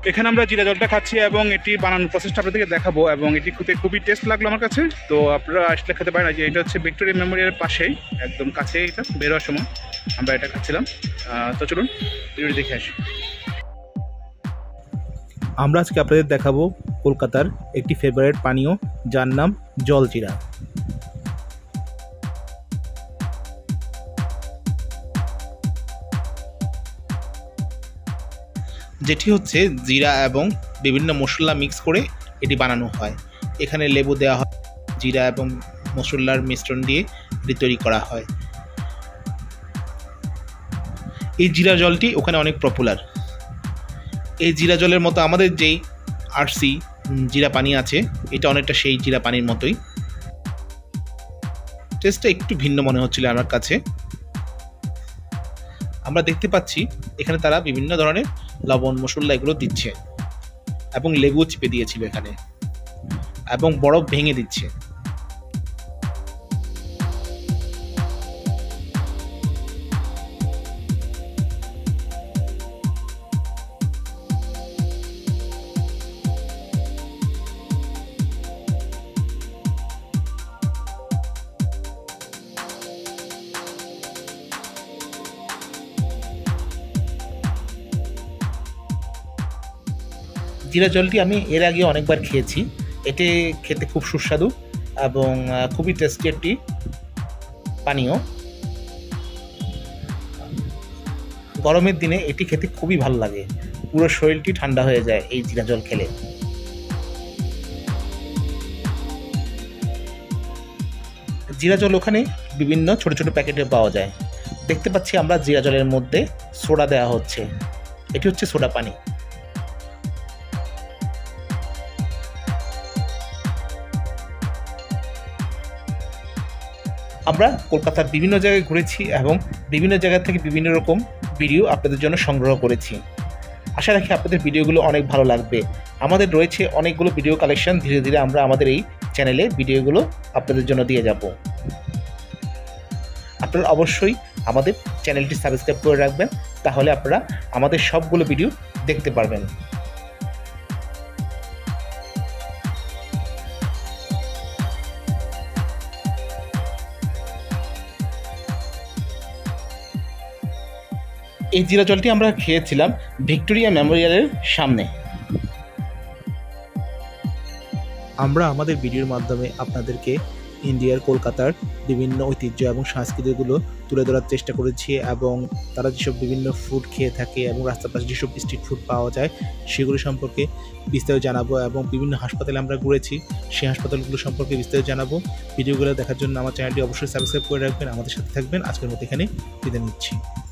এখানে আমরা জিরা জলটা খাচ্ছি এবং এটি বানানোর প্রসেসটা আপনাদেরকে দেখাবো এবং এটি খুবই টেস্ট লাগলো আমার কাছে। তো আপনারা আসলে খেতে পারেন। যে এটা হচ্ছে ভিক্টোরিয়া মেমোরিয়ালের পাশেই, একদম কাছে, এটা বেরোয়ার সময় আমরা এটা খাচ্ছিলাম। তো চলুন ভিডিওটি দেখে আসি। আমরা আজকে আপনাদের দেখাবো কলকাতার একটি ফেভারিট পানীয়, যার নাম জলজিরা। যেটি হচ্ছে জিরা এবং বিভিন্ন মশলা মিক্স করে এটি বানানো হয়। এখানে লেবু দেওয়া হয়, জিরা এবং মশলার মিশ্রণ দিয়ে এটি তৈরি করা হয়। এই জিরা জলটি ওখানে অনেক পপুলার। এই জিরা জলের মতো আমাদের যেই আরসি জিরা পানি আছে, এটা অনেকটা সেই জিরা পানির মতোই। টেস্টটা একটু ভিন্ন মনে হচ্ছিল আমার কাছে। আমরা দেখতে পাচ্ছি এখানে তারা বিভিন্ন ধরনের লবণ মশলা এগুলো দিচ্ছে এবং লেবু চিপে দিয়েছিল এখানে এবং বরফ ভেঙে দিচ্ছে। জিরা জলটি আমি এর আগে অনেকবার খেয়েছি। এটি খেতে খুব সুস্বাদু এবং খুবই টেস্টি একটি পানীয়। গরমের দিনে এটি খেতে খুবই ভালো লাগে, পুরো শরীরটি ঠান্ডা হয়ে যায় এই জিরা জল খেলে। জিরা জল ওখানে বিভিন্ন ছোট ছোট প্যাকেটে পাওয়া যায়। দেখতে পাচ্ছি আমরা জিরা জলের মধ্যে সোডা দেওয়া হচ্ছে, এটি হচ্ছে সোডা পানি। আমরা কলকাতার বিভিন্ন জায়গায় ঘুরেছি এবং বিভিন্ন জায়গা থেকে বিভিন্ন রকম ভিডিও আপনাদের জন্য সংগ্রহ করেছি। আশা রাখি আপনাদের ভিডিওগুলো অনেক ভালো লাগবে। আমাদের রয়েছে অনেকগুলো ভিডিও কালেকশন, ধীরে ধীরে আমরা আমাদের এই চ্যানেলে ভিডিওগুলো আপনাদের জন্য দিয়ে যাব। আপনারা অবশ্যই আমাদের চ্যানেলটি সাবস্ক্রাইব করে রাখবেন, তাহলে আপনারা আমাদের সবগুলো ভিডিও দেখতে পারবেন। এই জিরা জলটি আমরা খেয়েছিলাম ভিক্টোরিয়া মেমোরিয়ালের সামনে। আমরা আমাদের ভিডিওর মাধ্যমে আপনাদেরকে ইন্ডিয়ার কলকাতার বিভিন্ন ঐতিহ্য এবং সংস্কৃতিগুলো তুলে ধরার চেষ্টা করেছি এবং তারা যেসব বিভিন্ন ফুড খেয়ে থাকে এবং রাস্তার পাশে যেসব স্ট্রিট ফুড পাওয়া যায় সেগুলো সম্পর্কে বিস্তারিত জানাবো এবং বিভিন্ন হাসপাতালে আমরা ঘুরেছি সেই হাসপাতালগুলো সম্পর্কে বিস্তারিত জানাবো। ভিডিওগুলো দেখার জন্য আমার চ্যানেলটি অবশ্যই সাবস্ক্রাইব করে রাখবেন, আমাদের সাথে থাকবেন। আজকের মতো এখানে বিদায় নিচ্ছি।